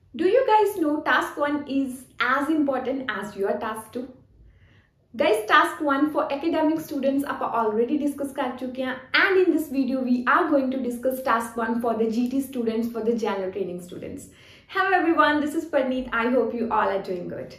Do you guys know task 1 is as important as your task 2? Guys, task 1 for academic students आप already discuss कर चुके हैं, and in this video we are going to discuss task 1 for the GT students, for the general training students. Hello everyone, this is Parneet. I hope you all are doing good.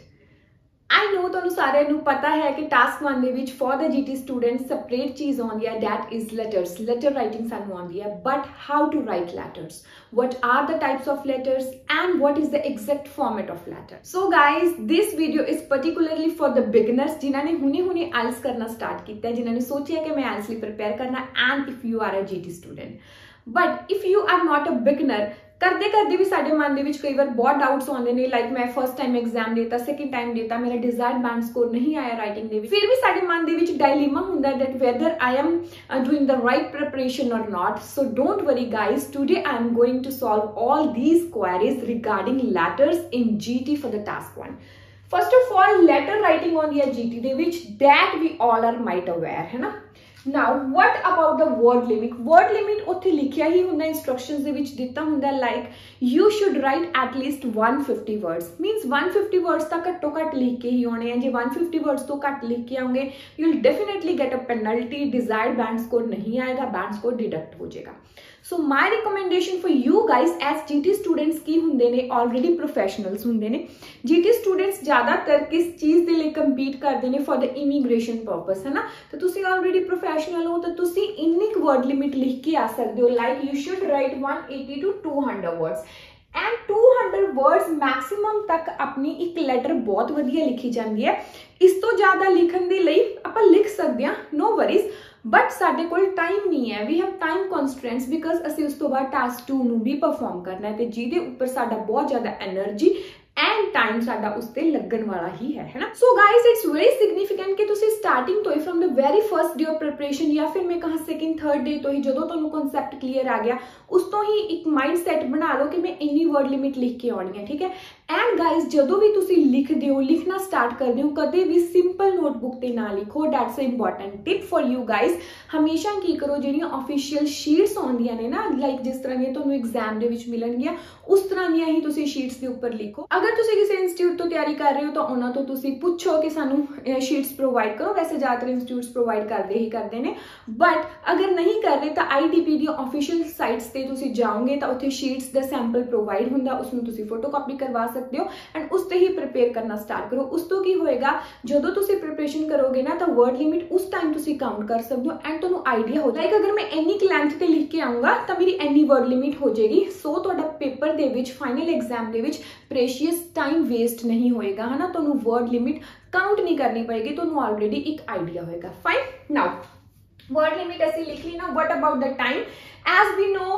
I know ਤੁਹਾਨੂੰ ਸਾਰਿਆਂ ਨੂੰ ਪਤਾ ਹੈ ਕਿ task 1 ਦੇ ਵਿੱਚ for the GT students separate ਚੀਜ਼ ਆਉਂਦੀ ਹੈ, that is letters. Letter writing ਸਾਨੂੰ ਆਉਂਦੀ ਹੈ, but how to write letters? What are the types of letters and what is the exact format of letter? So guys, this video is particularly for the beginners जिन्हों ने हुने IELTS करना start किया है, जिन्होंने सोचा कि मैं IELTS लिए प्रिपेयर करना, and if you are a GT student. But if you are not a beginner, करते करते भी साडे मन दे विच कई बार बहुत डाउट्स आउंदे ने, लाइक मैं फर्स्ट टाइम एग्जाम देता, सेकंड टाइम देता, मेरा डिजायर्ड बैंड स्कोर नहीं आया राइटिंग दे विच, फिर भी साडे मन दे विच डायलेमा हुंदा that whether I am doing the right preparation और not. So don't worry guys, today I am going to solve all these queries regarding letters in GT for the task 1. First of all, letter writing on the GT दे विच that we all are might aware है ना. Now, what about the word limit? Word limit उत्थे लिखिया ही हुंदा, instructions दे विच दिता हुंदा, like you should write at least 150 words. Means 150 words तक घट्टो घट लिख के ही आने हैं. जे 150 words तो घट लिख के आओगे, you'll definitely get a penalty. Desired band score नहीं आएगा, band score deduct हो जाएगा. So my recommendation for you guys as GT students की हुंदे ने, already professionals हुंदे ने. GT students ज़्यादातर किस चीज़ दे लिए compete करते ने for the immigration purpose है ना. तो तुसी already professional हो, तो तुसी इन्नी word limit लिख के आ सकते हो, like you should write 180 to 200 words. And 200 words maximum तक अपनी एक letter बहुत वधिया लिखी जाती है. इस तो ज़्यादा लिखन दे लई आपां लिख सकते हैं, no worries. बट साडे कोल टाइम नहीं है, we have time constraints, because असीं उस तो बाद टास्क 2 नूं भी परफॉर्म करना है, ते जिहदे उपर साडा बहुत ज़्यादा एनर्जी एंड टाइम साडा उसते लगन वाला ही है ना. So guys, it's very significant कि तुसी स्टार्टिंग तो ही from the very first day of preparation, या फिर मैं कहा सेकंड थर्ड डे तो ही जदों तुहानूं कॉन्सैप्ट क्लीयर आ गया, उस तो ही एक माइंड सैट बना लो कि मैं इन्नी वर्ड लिमिट लिख के आनी है, ठीक है. एंड गाइज, जदों भी तुसी लिखदे हो, लिखना स्टार्ट करदे हो, कदे भी सिंपल नोटबुक ते ना लिखो. That's a important tip for you guys. हमेशा की करो, जिहड़ियां ऑफिशियल शीट्स आउंदियां ने ना, लाइक जिस तरह दी तुहानूं एग्जाम दे विच मिलणगियां, उस तरह दियां ही तुसी शीट्स दे उपर लिखो. अगर तुसी किसी इंस्टीट्यूट तो तैयारी कर रहे हो तो उन्हां तो तुसी पुछो कि सानू शीट्स प्रोवाइड करो. वैसे ज़्यादातर इंस्टीट्यूट्स प्रोवाइड करते ही करते हैं, बट अगर नहीं कर रहे तो IDP दी ऑफिशियल साइट्स ते तुसी जाओगे तो उत्थे शीट्स दा सैंपल प्रोवाइड हुंदा, उसनूं तुसी फोटोकॉपी करवा सकते हो एंड उस ते ही प्रिपेयर करना स्टार्ट करो. उस तो की होएगा, जदों तुसी प्रिपरेशन करोगे ना, तो वर्ड लिमिट उस टाइम तुसी काउंट कर सकते हो एंड तुहानूं आइडिया हो जाएगा, अगर मैं इन्नी लेंथ ते लिख के आऊँगा तो मेरी इन्नी वर्ड लिमिट हो जाएगी. सो तुहाडा पेपर दे विच, फाइनल एग्जाम दे विच प्रेशियस टाइम वेस्ट नहीं होएगा है ना. तुहानूं वर्ड लिमिट काउंट नहीं करनी पड़ेगी, तुहानूं ऑलरेडी एक आइडिया होएगा. फाइन. नाउ वर्ड लिमिट ऐसी लिख ली ना. What about the time? As we know,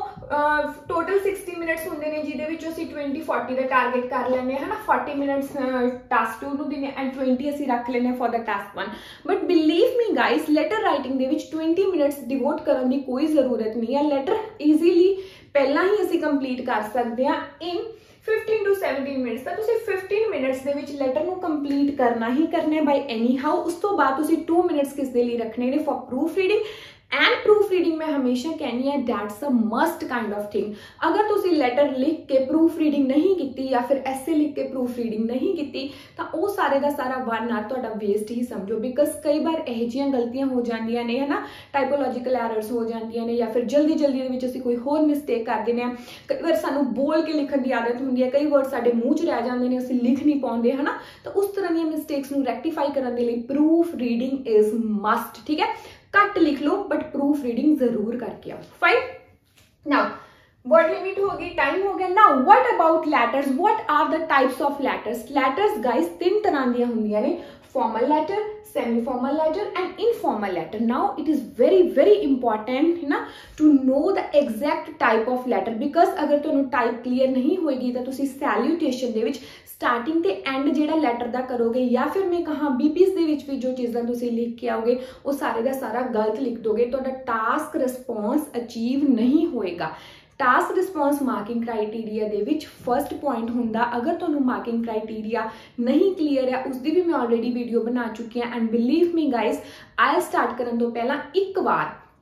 total 60 minutes होंगे ने, जिहदे विच असीं 20-40 का टारगेट कर लैंदे हैं ना. 40 मिनट्स टास्क 2 नूं दिने एंड 20 असीं रख लैंदे for the task 1. But believe me guys, letter writing दे विच 20 मिनट्स डिवोट करन दी कोई जरूरत नहीं है. लेटर ईजीली पहला ही असीं कंप्लीट कर सकते हैं इन 15 to 17 मिनट्स. तो तुसीं 15 मिनट्स दे विच लेटर नूं कंप्लीट करना ही करना है बाय एनी हाउ. उस तो बाद तुसीं 2 मिनट्स किस दे लई रखने ने for proofreading. And proofreading मैं हमेशा कहनी है, that's a must kind of thing. अगर तुसी लेटर लिख के प्रूफ रीडिंग नहीं की, या फिर ऐसे लिख के प्रूफ रीडिंग नहीं की, तो वो सारे का सारा 1 आवर तुहाडा वेस्ट ही समझो. बिकॉज कई बार यह जिहियां गलतियां हो जांदियां ने है ना, टाइपोलॉजिकल एरर्स हो जांदियां ने, या फिर जल्दी जल्दी दे विच असीं कोई होर मिसटेक कर दिंदे हां. कई बार सानूं बोल के लिखण दी आदत हुंदी है, कई वर्ड साडे मूँह च रह जांदे ने, असीं लिख नहीं पाउंदे है ना. तो उस तरह दी मिसटेक्स नूं रैक्टिफाई करन दे लई प्रूफ रीडिंग इज मस्ट, ठीक है. कट लिख लो बट प्रूफ रीडिंग जरूर करके आओ. फाइन. नाउ वर्ड लिमिट हो गई, टाइम हो गया. Now what about letters? What are the types of letters? Letters guys 3 तरह दी हुंदियां ने, formal letter, semi formal letter and informal letter. Now it is very important है ना to know the exact type of letter, because अगर तुहानूं type clear नहीं होएगी तो तुसीं सैल्यूटेशन दे विच स्टार्टिंग ते एंड जिहड़ा लेटर दा करोगे, या फिर मैं कहा बीपीएस दे विच भी जो चीज़ां तुसीं लिख के आओगे वो सारे का सारा गलत लिख दोगे. तुहाडा टास्क रिस्पॉन्स अचीव नहीं होएगा. टास्क रिस्पॉन्स मार्किंग क्राइटेरिया दे विच फर्स्ट पॉइंट हुंदा. अगर तुहानूं मार्किंग क्राइटेरिया नहीं क्लीयर है, उसकी भी मैं ऑलरेडी वीडियो बना चुकी हूँ. And believe me guys, I start करन तो पहला एक बार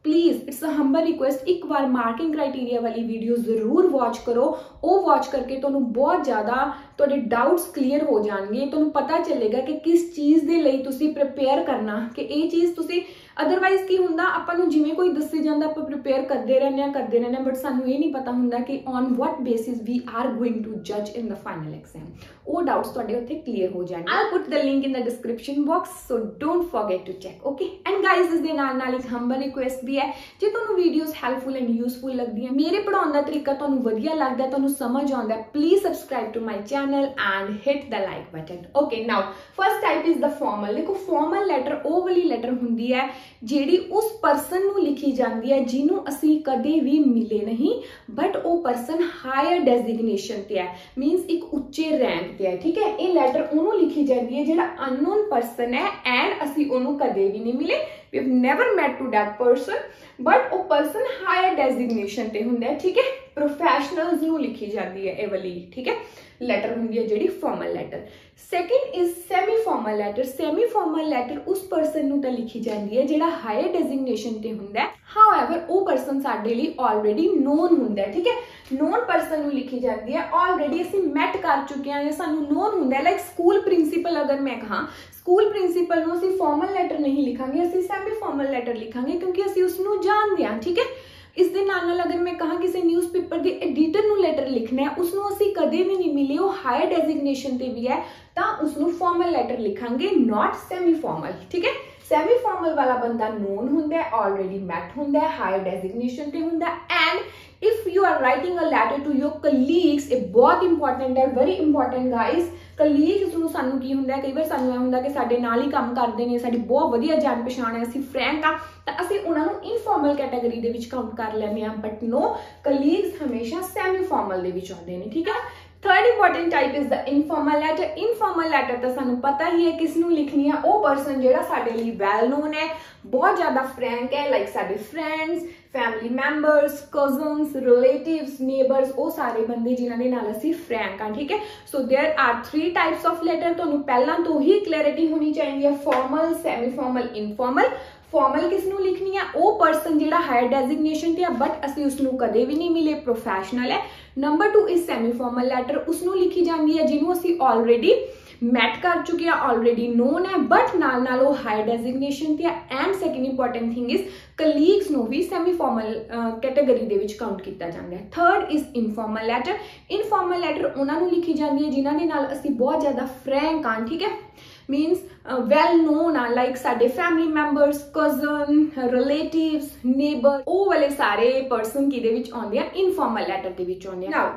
please it's a humble request, एक बार मार्किंग क्राइटेरिया वाली वीडियो जरूर वॉच करो। वो वॉच करके तुहानूं बहुत ज़्यादा तुहाडे डाउट्स क्लीयर हो जाएंगे, तुहानूं पता चलेगा कि किस चीज़ दे लई तुसीं प्रिपेयर करना, कि ये चीज़ तुसीं अदरवाइज की हुंदा आपां नूं जिवें कोई दस्सी जांदा आपां प्रिपेयर करते रहने बट सानूं ये नहीं पता हुंदा कि on what basis we are going to जज इन द फाइनल एग्जाम। वो डाउट्स तुहाडे उत्थे क्लीयर हो जाएंगे। I put the link in the description box, so don't forget to check. Okay and guys इस दे नाल एक हंबल रिक्वेस्ट भी है, जे तुहानूं वीडियोस हैल्पफुल एंड यूजफुल लगदी है, मेरे पढ़ाउण दा तरीका तुहानूं वधिया लगदा, तुहानूं समझ आउंदा, please subscribe to my channel and hit the like button. Okay now first type is the formal. देखो फॉर्मल लैटर ਉਹ वाली लैटर हुंदी है ਜਿਹੜੀ उस परसन ਨੂੰ लिखी जाती है ਜਿਹਨੂੰ ਅਸੀਂ कदे भी मिले नहीं, बट वो परसन हायर डेजिग्नेशन ते है, मीनस एक उच्चे रैंक ते है। ठीक है, ये लैटर ਉਹਨੂੰ लिखी जाती है ਜਿਹੜਾ अननोन परसन है एंड ਅਸੀਂ ਉਹਨੂੰ कदे भी नहीं मिले, we have never met to that person, but वो परसन हायर डेजिग्नेशन ते हुंदा है। ठीक है, प्रोफैशनल्स ਨੂੰ लिखी जाती है ये वाली। ठीक है, लैटर हुंदी है जिहड़ी formal letter. Second is semi formal letter. Semi formal letter उस परसन नूं तां लिखी जाती है जिहड़ा हायर डेजिग्नेशन ते हुंदा है, हाउएवर वो परसन साडे लई ऑलरेडी नोन हुंदा है। ठीक है, नोन परसन नूं लिखी जाती है, ऑलरेडी असीं मैट कर चुके हैं या सानूं नोन हुंदा है। लाइक स्कूल प्रिंसीपल अगर मैं कहां, स्कूल प्रिंसीपल नूं असीं फॉर्मल लैटर नहीं लिखांगे, असीं सैमी फॉर्मल लैटर लिखांगे क्योंकि असीं उसनूं जाणदे हां। ठीक है, इस दे नाल अगर मैं कहा किसी न्यूज़पेपर के एडिटर नूं लैटर लिखना है, उसनूं असीं कदे भी नहीं मिले, वो हायर डेजिग्नेशन ते भी है, तां उसनूं फॉर्मल लैटर लिखांगे, नॉट सैमी फॉर्मल। ठीक है, सैमी फॉर्मल वाला बंदा नोन हुंदा है, ऑलरेडी मैट हुंदा है, हायर डेजिग्नेशन ते हुंदा है। And if you are writing a letter to your colleagues, ये बहुत इंपॉर्टेंट है, वेरी इंपॉर्टेंट गाइज। कलीग्स ਨੂੰ ਸਾਨੂੰ ਕੀ ਹੁੰਦਾ ਹੈ, ਕਈ ਵਾਰ ਸਾਨੂੰ ਇਹ ਹੁੰਦਾ ਕਿ ਸਾਡੇ ਨਾਲ ਹੀ ਕੰਮ ਕਰਦੇ ਨੇ, ਸਾਡੀ ਬਹੁਤ ਵਧੀਆ ਜਾਣ ਪਛਾਣ ਹੈ, ਅਸੀਂ ਫਰੈਂਕ ਆ, ਤਾਂ ਅਸੀਂ ਉਹਨਾਂ ਨੂੰ ਇਨਫਾਰਮਲ ਕੈਟਾਗਰੀ ਦੇ ਵਿੱਚ ਕਾਊਂਟ ਕਰ ਲੈਂਦੇ ਆ, ਬਟ ਨੋ, ਕਲੀਗਸ ਹਮੇਸ਼ਾ ਸੈਮੀ ਫਾਰਮਲ ਦੇ ਵਿੱਚ ਆਉਂਦੇ ਨੇ। ਠੀਕ ਹੈ, third important type is the informal letter. Informal letter तो सानू पता ही है किसनू लिखनी है, वो परसन जिहड़ा साडे लई वैल नोन है, बहुत ज़्यादा फ्रैंक है, लाइक साडे friends, family members, cousins, relatives, neighbours, वो सारे बंदे जिन्हां दे नाल असीं फ्रैंक हाँ। ठीक है, so there are 3 types of letter, तुहानू पहलां तो ही क्लैरिटी होनी चाहिए है, formal, semi formal, informal. Formal किसनू लिखनी है, वो परसन जिहड़ा हायर डेजिग्नेशन ते है बट असीं उसनू कदे भी नहीं मिले, प्रोफैशनल है। Number 2 is semi formal letter, उसनू लिखी जाती है जिन्हों असीं ऑलरेडी मैट कर चुके हैं, ऑलरेडी नोन है, बट नाल नाल वो हायर डेजिग्नेशन ते है। And second important thing is colleagues नू भी सैमी फॉर्मल कैटेगरी दे विच काउंट किया जाता है। Third is informal letter. Informal letter उन्होंने लिखी जाती है जिन्हों के नाल असीं बहुत ज़्यादा फ्रैंक हाँ। ठीक है, मीनस वैल नोन आ, लाइक साडे family members, cousin, relatives, neighbour, वो वाले सारे परसन किहदे विच आउंदे आ, इनफॉर्मल लैटर दे विच आउंदे आ। Now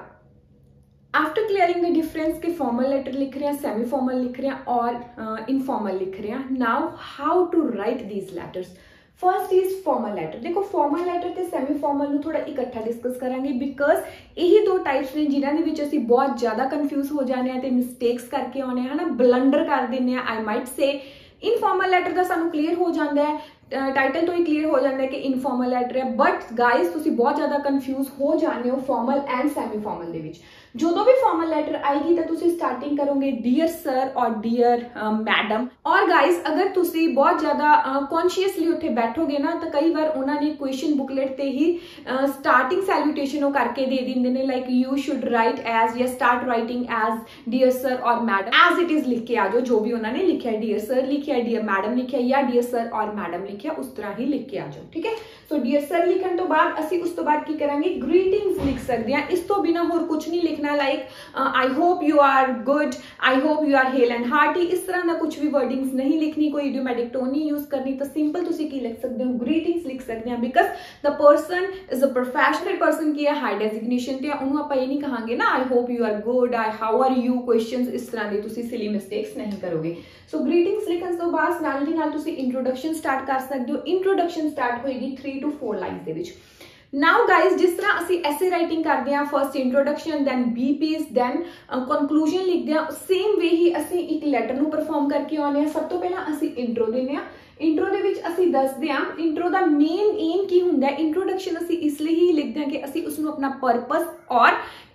after clearing the difference के फॉर्मल लेटर लिख रहे हैं, सेमी फॉर्मल लिख रहे हैं और इनफॉर्मल लिख रहे हैं, now how to write these letters. First is formal letter. देखो फॉर्मल लैटर ते सैमी फॉर्मल नूं थोड़ा इकट्ठा डिस्कस करांगे, बिकॉज यही 2 टाइप्स ने जिन्हां दे विच असीं बहुत ज़्यादा कन्फ्यूज हो जाने आ ते मिसटेक्स करके आने है ना, ब्लंडर कर दिंदे आ। I might say informal letter का सानूं क्लीयर हो जाता है, टाइटल तो ही क्लीयर हो जाता है कि इनफॉर्मल लैटर है, बट गाइज तुसीं बहुत ज़्यादा कन्फ्यूज हो जाने हो फॉर्मल एंड सैमी फॉर्मल दे विच। जो भी फॉर्मल लैटर आएगी तो तुसी स्टार्टिंग करोगे डियर सर और डियर मैडम। और गाइज अगर तुसी बहुत ज़्यादा कॉन्शियसली उत्थे बैठोगे ना, तो कई बार उन्होंने क्वेश्चन बुकलेट ते ही स्टार्टिंग सैल्यूटेशन करके दे देंगे ने, like you should write as या start writing as dear sir और मैडम, एज इट इज लिख के आ जाओ, जो भी उन्होंने लिखा है, डियर सर लिखा है, डियर मैडम लिखा है या डियर सर और मैडम लिखा है, उस तरह ही लिख के आ जाओ। ठीक है, सो डियर सर लिखने तो बाद असी उस तो बाद की करांगे ग्रीटिंग्स लिख सकते हैं, इस तो बिना होर कुछ नहीं लिखना, like I hope you are good, I hope you are hale and hearty, इस तरह का कुछ भी वर्डिंग्स नहीं लिखनी, कोई इडियोमैटिक टोन नहीं यूज करनी, तो सिंपल तुसी की लिख सकते हो, ग्रीटिंग्स लिख सकते हैं, because the person is a professional person की है, हाई डेजिग्नेशन ते उन्होंने आप ये नहीं कहांगे ना I hope you are good, I how are you, questions इस तरह के तुसी सिली मिस्टेक्स नहीं करोगे। सो ग्रीटिंग्स लिखने तो बाद नाल दी नाल तुसी इंट्रोडक्शन स्टार्ट कर सकते हो। इंट्रोडक्शन स्टार्ट होएगी 3 to 4 लाइन्स दे विच। नाउ गाइज जिस तरह असी ऐसे राइटिंग करते हैं, first introduction, then BPs, then conclusion लिखते हैं, सेम वे ही असी एक लैटर नूं परफॉर्म करके आने हैं। सब तो पहला असी इंट्रो देने, इंट्रो दे विच असी दसदे हां इंट्रो दा मेन एम की हुंदा है। इंट्रोडक्शन असी इसलिए ही लिखते हैं कि असी उसनूं अपना पर्पस और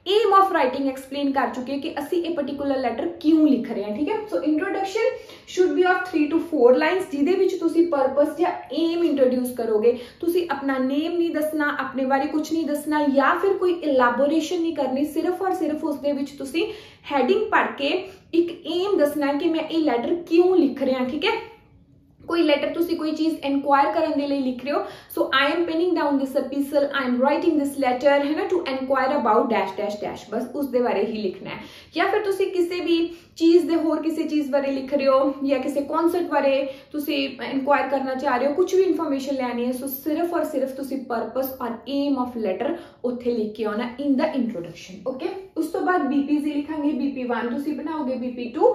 एम ऑफ राइटिंग एक्सप्लेन कर चुके हैं कि असी ये पर्टिकुलर लैटर क्यों लिख रहे हैं, ठीक है। So introduction should be of 3 to 4 lines जिहदे विच तुसी पर्पस या एम इंट्रोड्यूस करोगे। तुसी अपना नेम नहीं दसना, अपने बारे कुछ नहीं दसना या फिर कोई इलैबोरेशन नहीं करनी, सिर्फ और सिर्फ उसदे विच तुसी हैडिंग पढ़ के एक एम दसना कि मैं ये लैटर क्यों लिख रहा, ठीक है। कोई लैटर तुसी कोई चीज एनक्वायर करने के लिए लिख रहे हो, so I am penning down this epistle, I am writing this letter, है ना, to enquire about dash dash dash, बस उस दे बारे ही लिखना है। या फिर तुसी किसी भी चीज दे होर किसी चीज बारे लिख रहे हो या किसी कॉन्सर्ट बारे तुसी एनक्वायर करना चाह रहे हो, कुछ भी इन्फॉर्मेशन लैनी है, सो सिर्फ और सिर्फ तुसी पर्पस और एम ऑफ लैटर उत्थे लिख के आना इन द इंट्रोडक्शन, ओके। उस तो बाद बीपीज लिखांगे, BP1 तुसी बनाओगे, BP2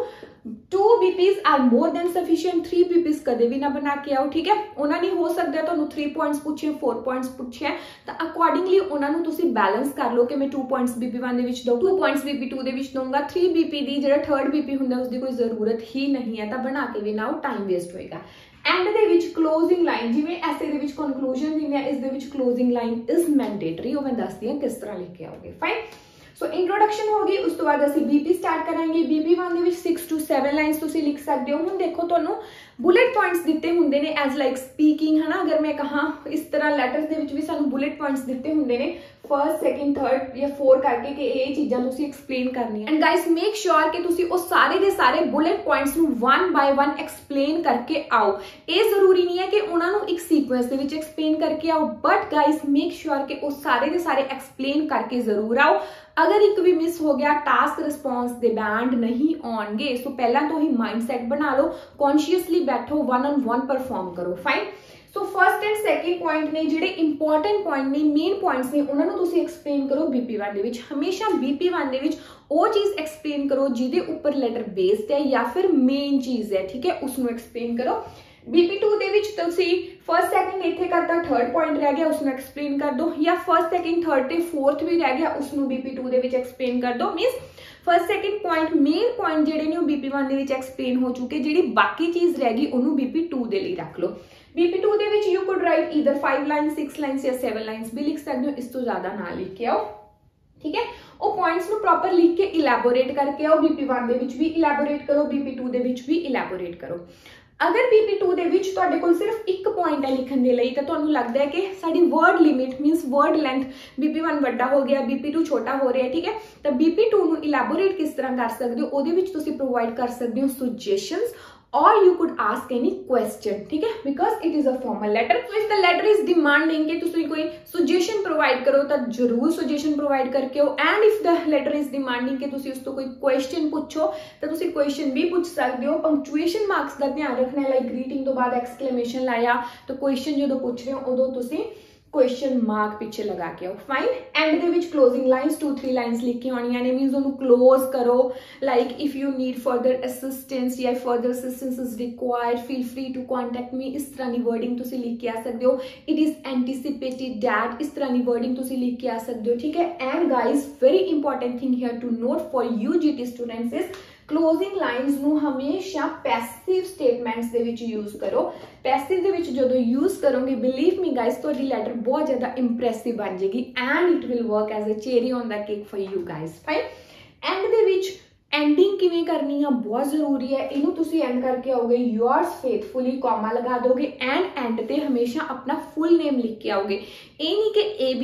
2 BPs are more than sufficient, 3 BPs कदे भी ना बना के आओ, ठीक है। उन्होंने हो सकता है तुहानू 3 पॉइंट्स पूछे, 4 पॉइंट्स पूछे, तो अकॉर्डिंगली उन्होंने तुसी बैलेंस कर लो कि मैं 2 पॉइंट्स BP1 दे विच दूं, 2 पॉइंट्स BP2 दे विच दूंगा, 3 BP दी जिहड़ा थर्ड BP हुंदा उसदी कोई जरूरत ही नहीं है, तो बना के भी ना टाइम वेस्ट होएगा। एंड दे विच क्लोजिंग लाइन, जिवें ऐसे दे विच कंक्लूजन दिंदे आ, इस दे विच क्लोजिंग लाइन इज मैंडेटरी, वो मैं दसदी हां किस तरह लिख के आओगे, फाइन। सो इंट्रोडक्शन होगी, उस तो बाद असी BP स्टार्ट करांगे। BP1 दे विच 6 to 7 लाइन्स तुसी लिख सकते हो। हुण देखो तुहानू बुलेट पॉइंट्स दिते हुंदे ने एज लाइक स्पीकिंग, है ना, अगर मैं कहा इस तरह लैटर्स दे विच भी सानू बुलेट पॉइंट्स दिते हुंदे ने फर्स्ट सैकेंड थर्ड या 4 करके कि ये चीज़ां तुसी एक्सप्लेन करनी है। एंड गाइस मेक श्योर कि तुसी वो सारे दे सारे बुलेट पॉइंट्स नू 1 by 1 एक्सप्लेन करके आओ। ये जरूरी नहीं है कि उन्हां नू एक सीक्वेंस दे विच एक्सप्लेन करके आओ, बट गाइस मेक श्योर कि वो सारे दे सारे एक्सप्लेन करके जरूर आओ। अगर एक भी मिस हो गया, टास्क रिस्पॉन्स दे बैंड नहीं आउणगे, सो पहला तो ही माइंडसैट बना लो, कॉन्शियसली बैठो, 1-on-1 परफॉर्म करो, fine. So first and second point ने जिहड़े इंपॉर्टेंट पॉइंट ने, मेन पॉइंट्स ने, उन्हां नूं तुसीं एक्सप्लेन करो BP1 दे विच। हमेशा BP1 दे विच वो चीज़ एक्सप्लेन करो जिहदे उपर लैटर बेस्ड है या फिर मेन चीज़ है, ठीक है, उसनूं एक्सप्लेन करो। BP2 दे विच तुसी फर्स्ट सैकेंड इत्थे करता, थर्ड पॉइंट रह गया उसनूं एक्सप्लेन कर दो, या फर्स्ट सैकेंड थर्ड ते फोर्थ भी रह गया उसनूं BP2 दे विच एक्सप्लेन कर दो। Means first second point main point जिहड़े ने BP1 दे विच एक्सप्लेन हो चुके, जिहड़ी बाकी चीज़ रह गई उन्होंने BP2 दे लई रख लो। BP2 दे विच you could write either 5 lines, 6 lines या 7 लाइन्स भी लिख सकते हो, इस तो ज़्यादा ना लिख के आओ, ठीक है। वो पॉइंट्स नू प्रॉपर लिख के इलैबोरेट करके आओ, BP1 दे विच भी इलैबोरेट करो, BP2 दे विच भी इलैबोरेट करो। अगर BP2 दे विच तुहाडे कोल सिर्फ एक पॉइंट है लिखण दे लई, तां तुहानूं लगदा है कि साडी word limit means word length BP1 वड्डा हो गया, BP2 छोटा हो रहा है, ठीक है, तो BP2 नूं इलैबोरेट किस तरह कर सकते हो, उहदे विच तुसीं प्रोवाइड कर सकते हो suggestions or you could ask any question, ठीक है, because it is a formal letter. So if the letter is demanding कि तुसीं कोई suggestion provide करो तो जरूर suggestion provide करके हो, and if the letter is demanding कि तुसीं उस तो कोई question पूछो तो तुसीं question भी पूछ सकते हो। punctuation marks का ध्यान रखना है, like greeting तो बाद exclamation लाया तो question जो पूछ रहे हो उदों तुसीं क्वेश्चन मार्क पीछे लगा के आओ, फाइन। एंड दे विच क्लोजिंग लाइन्स 2-3 लाइन्स लिख के आनियां ने, मीनस उन्होंने क्लोज करो, like if you need further assistance या further assistance is required feel free to contact me, इस तरह की वर्डिंग तुसीं लिख के आ सकते हो। इट इज एंटीसिपेटेड दैट, इस तरह की वर्डिंग तुसीं लिख के आ सकते हो, ठीक है। And guys very important thing here to note for UGT students is closing lines नू हमेशा पैसिव स्टेटमेंट्स दे विच यूज करो। पैसिव दे विच जदों यूज करोगे, बिलीव मी गाइस, तुहाडी लैटर बहुत ज़्यादा इंप्रैसिव बन जाएगी and it will work as a cherry on the cake for you guys, fine. And दे विच एंडिंग किवें करनी है बहुत जरूरी है, इनू तुसी एंड करके आओगे योर्स फेथफुली, कॉमा लगा दोगे एंड ते हमेशा अपना फुल नेम लिख के आओगे। ये नहीं कि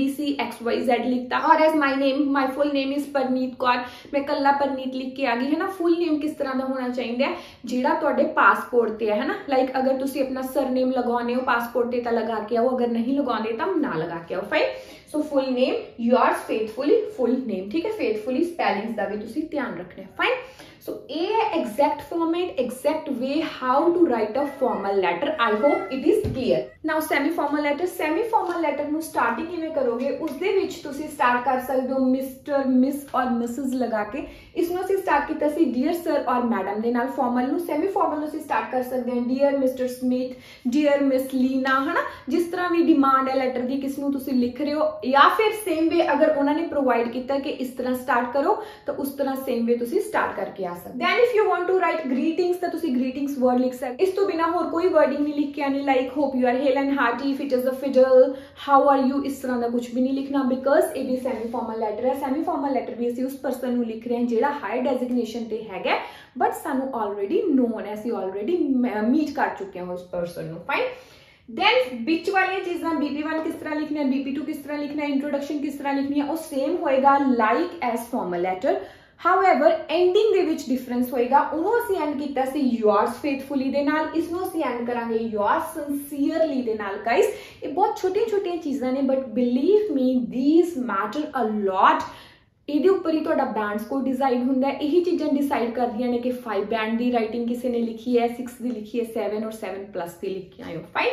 ABCXYZ लिखता और as my full name is Parneet Kaur, मैं कल्ला परनीत लिख के आ गई, है ना। फुल नेम किस तरह का होना चाहिए, जिहड़ा तुहाडे पासपोर्ट ते है ना, लाइक अगर तुसी अपना सरनेम लगाने हो पासपोर्ट ते तां लगा के आओ, अगर नहीं लगाने तां ना लगा के आओ, fine. So full name yours faithfully, full name, ठीक है, फेथफुली स्पैलिंग्स का भी तुसी ध्यान रखना है, फाइन। सो ये है exact format, exact way how to write a formal letter. I hope it is clear. Now semi formal letter, semi formal letter नू स्टार्टिंग किवें करोगे, उसदे विच तुसी स्टार्ट कर सकते हो मिस्टर, मिस और मिसेस लगा के। इसनूं असीं स्टार्ट कीता सी डियर सर और मैडम दे नाल। फॉर्मल नू सेमी फॉर्मल असीं स्टार्ट कर सकते हैं dear mister Smith, dear miss Leena, है ना। जिस तरह भी डिमांड है लेटर की, किसनूं तुसी लिख रहे हो, या फिर सेम वे अगर उन्होंने प्रोवाइड किया कि इस तरह स्टार्ट करो तो उस तरह सेम वे तुसी ਤੁਸੀਂ ਸਟਾਰਟ ਕਰਕੇ ਆ ਸਕਦੇ। Then if you want to write greetings ਤਾਂ ਤੁਸੀਂ ਗ੍ਰੀਟਿੰਗਸ ਵਰਡ ਲਿਖ ਸਕਦੇ। ਇਸ ਤੋਂ ਬਿਨਾ ਹੋਰ ਕੋਈ ਵਰਡਿੰਗ ਨਹੀਂ ਲਿਖ ਕੇ ਆਣੀ, like hope you are hale and hearty, fit is the fiddle, how are you, इस तरह का कुछ भी नहीं लिखना, बिकॉज ये भी सैमी फॉर्मल लैटर है। सैमी फॉर्मल लैटर भी ਅਸੀਂ ਉਸ ਪਰਸਨ ਨੂੰ ਲਿਖ ਰਹੇ ਹਾਂ ਜਿਹੜਾ ਹਾਇਰ ਡੈਜ਼ਿਗਨੇਸ਼ਨ ਤੇ ਹੈਗਾ ਬਟ ਸਾਨੂੰ ਆਲਰੇਡੀ ਨੋਨ ਹੈ, ਅਸੀਂ ਆਲਰੇਡੀ ਮੀਟ ਕਰ ਚੁੱਕੇ ਹਾਂ ਉਸ ਪਰਸਨ ਨੂੰ। फाइन। देन बिच वाली चीज़ां BP1 किस तरह लिखना है, BP2 किस तरह लिखना है, इंट्रोडक्शन किस तरह लिखनी है, वो सेम होएगा like as formal letter. However ending दे विच डिफरेंस होएगा, उन्हों असी एंड कीता सी योर्स फेथफुली दे नाल, इसनों असी एंड करांगे योर्स सिंसीयरली दे नाल। गाइस ये बहुत छोटी-छोटी चीज़ां ने but believe me these matter a lot. ਇਹਦੇ ਉੱਪਰ ਹੀ ਤੁਹਾਡਾ ਬੈਂਡ ਸਕੋਰ ਡਿਜ਼ਾਈਨ ਹੁੰਦਾ ਹੈ। ਇਹੀ ਚੀਜ਼ਾਂ ਡਿਸਾਈਡ ਕਰਦੀਆਂ ਨੇ ਕਿ 5 ਬੈਂਡ ਦੀ ਰਾਈਟਿੰਗ ਕਿਸੇ ਨੇ ਲਿਖੀ ਹੈ, 6 ਦੀ ਲਿਖੀ ਹੈ, 7 ਔਰ 7+ ਦੀ ਲਿਖ ਕੇ ਆਇਓ। फाइन।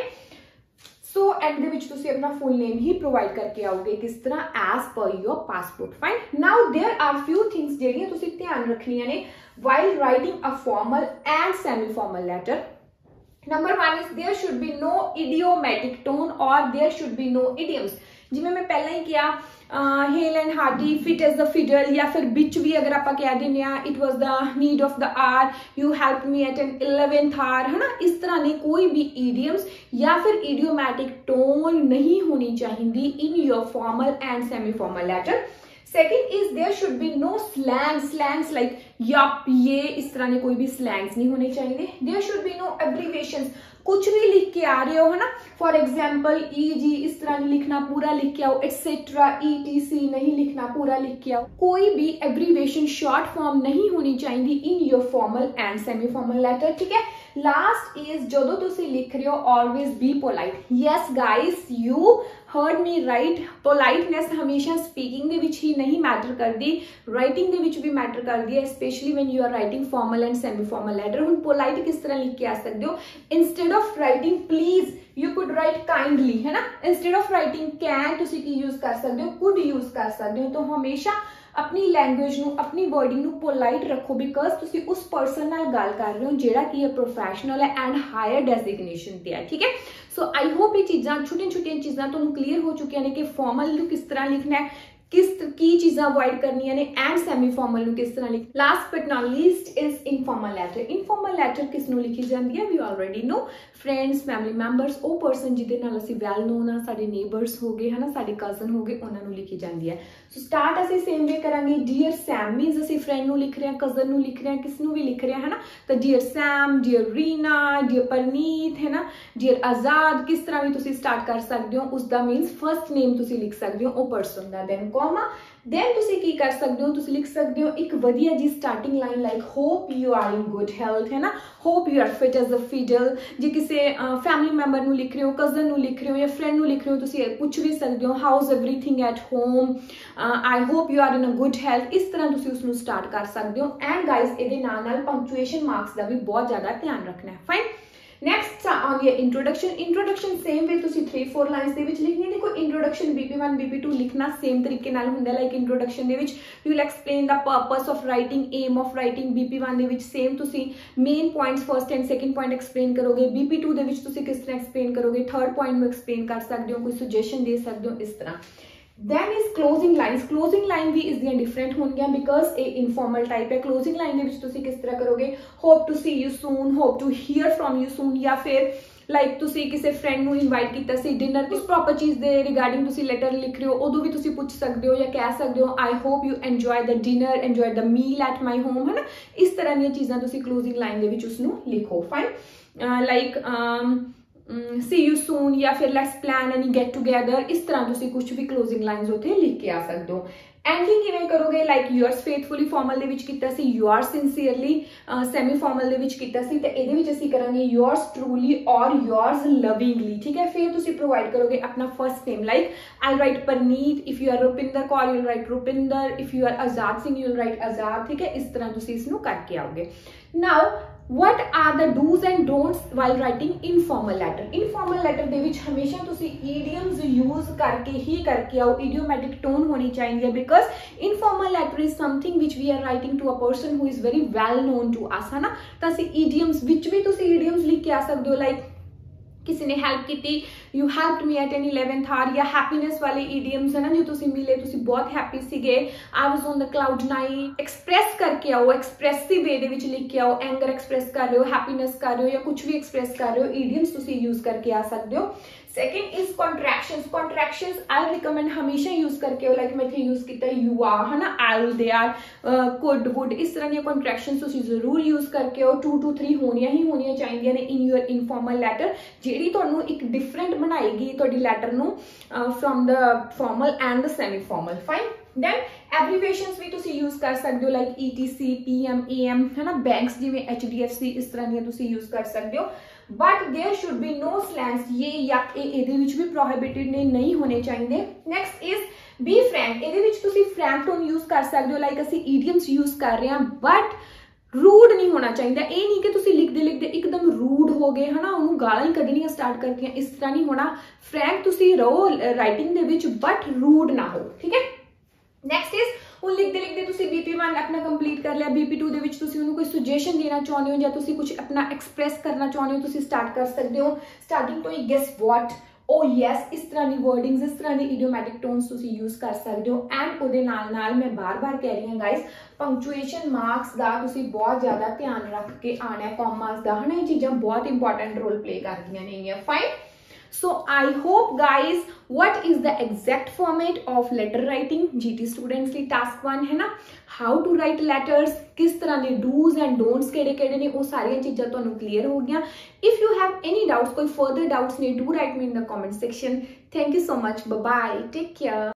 सो एंड ਦੇ ਵਿੱਚ ਤੁਸੀਂ ਆਪਣਾ ਫੁੱਲ ਨੇਮ ਹੀ ਪ੍ਰੋਵਾਈਡ ਕਰਕੇ ਆਓਗੇ ਕਿਸ ਤਰ੍ਹਾਂ as per your passport. Fine. Now there are few things ਜਿਹੜੀਆਂ ਤੁਸੀਂ ਧਿਆਨ ਰੱਖਣੀਆਂ ਨੇ while writing a formal and semi formal letter। Number 1 is there should be no idiomatic tone or there should be no idioms। जिवें मैं पहले ही किया hale and hearty, fit as the fiddle, या फिर बिच भी अगर आप कह देने it was the need of the hour, you help me at an 11th hour, है ना। इस तरह ने कोई भी इडियम्स या फिर इडियोमैटिक टोन नहीं होनी चाहिए in your formal and semi formal letter. Second is there should be no slangs like yup yeah, इस तरह ने कोई भी स्लैंग्स नहीं होने चाहिए। There should be no abbreviations, कुछ भी लिख के आ रहे हो, है ना, फॉर एग्जाम्पल EG इस तरह नहीं लिखना, पूरा लिख के आओ, एटसेट्रा ETC नहीं लिखना, पूरा लिख के आओ। कोई भी एब्रीवेशन शॉर्ट फॉर्म नहीं होनी चाहिए in your formal and semi formal letter. ठीक है। लास्ट इज जो तुसी लिख रहे हो always be polite. Yes guys you heard me right, politeness हमेशा स्पीकिंग दे विच ही नहीं मैटर करती, राइटिंग दे विच भी मैटर करती है, specially when you are writing formal and semi formal letter. हुण पोलाइट किस तरह लिख के आ सकते हो, instead of writing please you could write kindly, है ना। इंस्टेड ऑफ राइटिंग कैन तुसी की यूज कर सकते हो, कुड यूज कर सकते हो। तो हमेशा अपनी लैंग्वेज नू, अपनी वर्डिंग नू पोलाइट रखो, बिकॉज तुसी उस पर्सन नाल गल कर रहे हो जेड़ा कि है प्रोफैशनल है एंड हायर डेजिग्नेशन ते है। ठीक है। सो आई होप ये चीज़ां छोटी-छोटी चीज़ां तुहानू क्लीयर हो चुकी ने कि फॉर्मल नू किस तरह लिखना है, किस की चीज़ां अवॉइड करनियां ने, एंड सैमी फॉर्मल नू किस तरह लिख। Last but not least is informal letter. Informal letter किस नू लिखी जाती है, we already know, friends family members, वो पर्सन जिहदे नाल असीं वैल नोन आ, साडे नेबर्स हो गए, है ना, साडे कजन हो गए, उन्हां नू लिखी जाती है। सो स्टार्ट असीं सेम वे करांगे, डियर सैम मीनस असीं फ्रेंड नू लिख रहे हैं, कजन नू लिख रहे हैं, किस नू भी लिख रहे हैं, है ना। तो dear Sam, dear Reena, dear Parneet, है ना, डियर आजाद, किस तरह भी तुसीं स्टार्ट कर सकते हो। उसका मीनस फर्स्ट नेम तुसीं लिख सकते हो वो पर्सन का, दैन कॉमा, देन तुसी की कर सकते हो, तुसी लिख सकते हो एक वधिया जी starting line like hope you are in good health, है ना, hope you are fit as a fiddle. जे किसी फैमिली मैंबर नू लिख रहे हो, कजन नू लिख रहे हो या फ्रेंड नू लिख रहे हो, तुसी पूछ भी सकते हो how's everything at home, I hope you are in a good health. इस तरह तुसी उसनू स्टार्ट कर सकते हो। एंड गाइज इहदे नाल नाल पंक्चुएशन मार्क्स का भी बहुत ज़्यादा ध्यान रखना है। Fine. Next on your introduction. Introduction same way तुसी 3-4 लाइन्स दे विच लिखनी है। देखो इंट्रोडक्शन BP1 BP2 लिखना सेम तरीके नाल हुंदा है। लाइक इंट्रोडक्शन दे विच you will explain the purpose of writing, aim of writing. BP1 दे विच सेम तुसी main points first and second point explain करोगे। BP2 दे विच तुसी किस तरह एक्सप्लेन करोगे, थर्ड पॉइंट में एक्सप्लेन कर सकते हो, कोई सुजेशन दे सकते हो, इस तरह। Then is closing lines. Closing line भी इसदियां different होंगियां because ये informal type है। Closing line दे विच तुसी किस तरह करोगे, hope to see you soon, hope to hear from you soon, या फिर लाइक तुसी किसी फ्रेंड नू इनवाइट कीता सी डिनर, किस प्रॉपर चीज़ दे रिगार्डिंग तुसी लेटर लिख रहे हो, उदों भी तुसी पूछ सकते हो या कह सकते हो I hope you enjoy the dinner, enjoy the meal at my home, है ना। इस तरह दी चीज़ां तुसी क्लोजिंग लाइन दे विच उसनू लिखो। Fine. Like see you soon या फिर let's plan any get together, इस तरह तुसी कुछ भी क्लोजिंग लाइन्स उत्थे लिख के आ सकते हो। एंडिंग किवें करोगे, लाइक योर्स फेथफुली फॉर्मल दे विच कीता सी, योर्स सिंसीयरली सेमी फॉर्मल दे विच कीता सी, ते इहदे विच असीं करांगे योर्स ट्रूली और योर्स लविंगली। ठीक है। फिर तुसी प्रोवाइड करोगे अपना first name, like I write Parneet, if you are Rupinder Kaur you will write Rupinder, if you are Azad Singh you will write Azad. ठीक है। इस तरह तुसी इसनू करके आओगे। Now what are the do's and don'ts while writing informal letter? Informal letter ਦੇ ਵਿੱਚ ਹਮੇਸ਼ਾ ਤੁਸੀਂ idioms use ਕਰਕੇ ਹੀ करके आओ, idiomatic tone होनी चाहिए because informal letter is something which we are writing to a person who is very well known to us, है ना। ਤਾਂ ਅਸੀਂ idioms ਵਿੱਚ ਵੀ ਤੁਸੀਂ idioms ਲਿਖ ਕੇ ਆ ਸਕਦੇ ਹੋ, like किसी ने हेल्प की you helped me at an 11th hour, या हैप्पीनेस वाले ईडियम्स है ना जो तुसी मिले, तुसी बहुत हैप्पी सीगे, I was on the cloud 9। Express करके आओ, एक्सप्रेसिव वे दे विच लिख के आओ, एंगर एक्सप्रेस कर रहे हो, हैप्पीनेस कर रहे हो या कुछ भी एक्सप्रेस कर रहे हो, ईडियम्स तुसी यूज करके आ सकते हो। Second is contractions. Contractions I recommend हमेशा यूज करके हो, लाइक मैं इतने यूज किया यू आर है ना, L they are, could would, इस तरह दी कॉन्ट्रैक्शंस तुसी जरूर यूज करके हो। 2 to 3 होनियां ही होनियां चाहिए ने इन योर इनफॉर्मल लैटर, जिहड़ी तुहानू एक डिफरेंट बनाएगी तुहाडी लैटर नू from the formal and the semi formal. Fine. Then abbreviations भी तुसी यूज कर सकते हो, लाइक ETC, PM, AM है ना, बैंक्स जिवें HDFC, इस तरह दी तुसी यूज कर सकते हो। But there should be no slangs, ये या ਇਹਦੇ ਵਿੱਚ भी प्रोहिबिटेड ने नहीं होने चाहिए। Next is be frank. ਇਹਦੇ ਵਿੱਚ ਤੁਸੀਂ फ्रैंक टोन यूज कर सकते हो, लाइक ਅਸੀਂ ईडियम्स यूज कर रहे हैं, बट रूड नहीं होना चाहिए। ये नहीं कि तुसी लिखते लिखते एकदम रूड हो गए है ना, उन्होंने गालां ही कढ़नियां स्टार्ट करतियां, इस तरह नहीं होना। फ्रैंक तुसी रहो राइटिंग दे विच, बट रूड ना हो, ठीक है। नेक्स्ट इज ਹੁਣ ਲਿਖਦੇ ਲਿਖਦੇ ਤੁਸੀਂ BP1 ਆਪਣਾ ਕੰਪਲੀਟ ਕਰ ਲਿਆ, BP2 ਦੇ ਵਿੱਚ ਤੁਸੀਂ ਉਹਨੂੰ ਕੋਈ ਸੁਜੈਸ਼ਨ ਦੇਣਾ ਚਾਹੁੰਦੇ ਹੋ ਜਾਂ ਤੁਸੀਂ ਕੁਝ ਆਪਣਾ ਐਕਸਪ੍ਰੈਸ ਕਰਨਾ ਚਾਹੁੰਦੇ ਹੋ, ਤੁਸੀਂ ਸਟਾਰਟ ਕਰ ਸਕਦੇ ਹੋ। ਸਟਾਰਟਿੰਗ ਤੋਂ ਹੀ ਗੈਸ ਵਾਟ, ਓ ਯੈਸ, ਇਸ ਤਰ੍ਹਾਂ ਦੀ ਵਰਡਿੰਗਸ, ਇਸ ਤਰ੍ਹਾਂ ਦੀ ਇਡੀਓਮੈਟਿਕ ਟੋਨਸ ਤੁਸੀਂ ਯੂਜ਼ ਕਰ ਸਕਦੇ ਹੋ। ਐਂਡ ਉਹਦੇ ਨਾਲ ਨਾਲ ਮੈਂ ਬਾਰ-ਬਾਰ ਕਹਿ ਰਹੀ ਹਾਂ ਗਾਇਸ, ਪੰਕਚੁਏਸ਼ਨ ਮਾਰਕਸ ਦਾ ਤੁਸੀਂ ਬਹੁਤ ਜ਼ਿਆਦਾ ਧਿਆਨ ਰੱਖ ਕੇ ਆਣਾ, ਕੌਮਾਸ ਦਾ ਹਨਾ, ਇਹ ਚੀਜ਼ਾਂ ਬਹੁਤ ਇੰਪੋਰਟੈਂਟ ਰੋਲ ਪਲੇ ਕਰਦੀਆਂ ਨੇਗੀਆਂ। Fine. So I hope guys, what is the exact format of letter writing GT students की task 1 है ना, how to write letters, किस तरह के do's and don'ts केड़े-केड़े ने, वो सारी चीज़ां तुहानू clear हो गया। If you have any doubts, कोई further doubts ने, do write me in the comment section. Thank you so much, bye bye, take care।